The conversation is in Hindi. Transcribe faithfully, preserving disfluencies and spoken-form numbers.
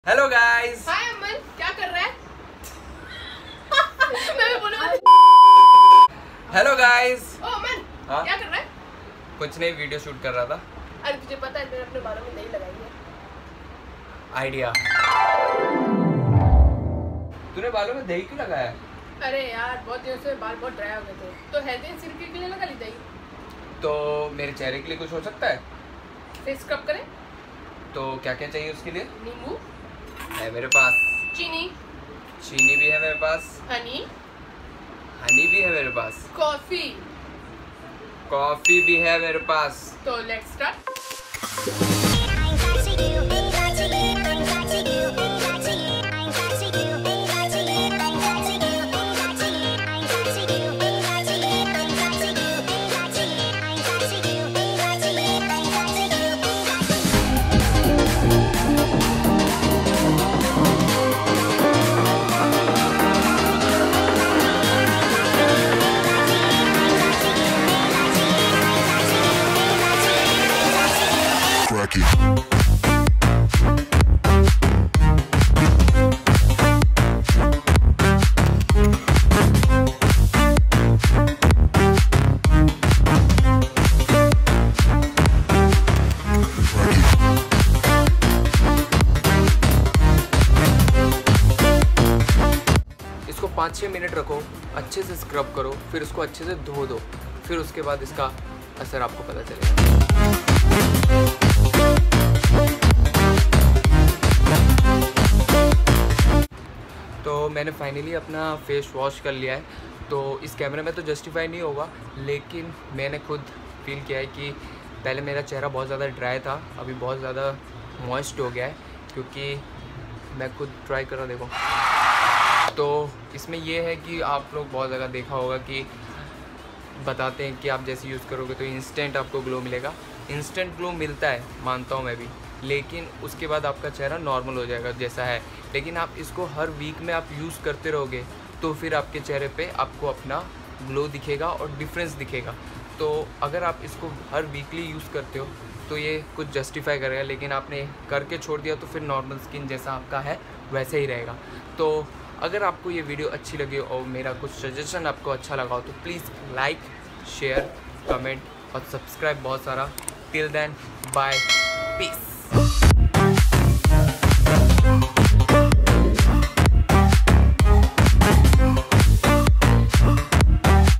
Hello guys. हाय अमन, क्या कर रहा है? मैं भी बोलूं। Hello guys. ओ अमन, हाँ? क्या कर रहा है? कुछ नहीं, वीडियो शूट कर रहा था। अरे तुझे पता है मैंने अपने बालों में दही लगाई है। आइडिया। तूने बालों में दही क्यों लगाया? अरे यार बहुत दिनों से बाल बहुत ड्राई हो गए थे, तो हेल्थ एंड स्किन केयर के लिए लगा ली दही। तो मेरे चेहरे के लिए कुछ हो सकता है? फेस स्क्रब करें? तो क्या क्या चाहिए उसके लिए? नींबू है मेरे पास। चीनी चीनी भी है मेरे पास। हनी हनी भी है मेरे पास। कॉफी कॉफी भी है मेरे पास। तो लेट्स स्टार्ट। इसको पाँच छः मिनट रखो, अच्छे से स्क्रब करो, फिर उसको अच्छे से धो दो, फिर उसके बाद इसका असर आपको पता चलेगा। तो मैंने फाइनली अपना फेस वॉश कर लिया है। तो इस कैमरे में तो जस्टिफाई नहीं होगा, लेकिन मैंने खुद फील किया है कि पहले मेरा चेहरा बहुत ज़्यादा ड्राई था, अभी बहुत ज़्यादा मॉइस्ट हो गया है, क्योंकि मैं खुद ट्राई कर रहा देखो। तो इसमें ये है कि आप लोग बहुत जगह देखा होगा कि बताते हैं कि आप जैसे यूज़ करोगे तो इंस्टेंट आपको ग्लो मिलेगा। इंस्टेंट ग्लो मिलता है, मानता हूँ मैं भी, लेकिन उसके बाद आपका चेहरा नॉर्मल हो जाएगा जैसा है। लेकिन आप इसको हर वीक में आप यूज़ करते रहोगे तो फिर आपके चेहरे पे आपको अपना ग्लो दिखेगा और डिफरेंस दिखेगा। तो अगर आप इसको हर वीकली यूज़ करते हो तो ये कुछ जस्टिफाई करेगा, लेकिन आपने करके छोड़ दिया तो फिर नॉर्मल स्किन जैसा आपका है वैसे ही रहेगा। तो अगर आपको ये वीडियो अच्छी लगी और मेरा कुछ सजेशन आपको अच्छा लगा हो तो प्लीज़ लाइक, शेयर, कमेंट और सब्सक्राइब बहुत सारा। Till then bye, piece.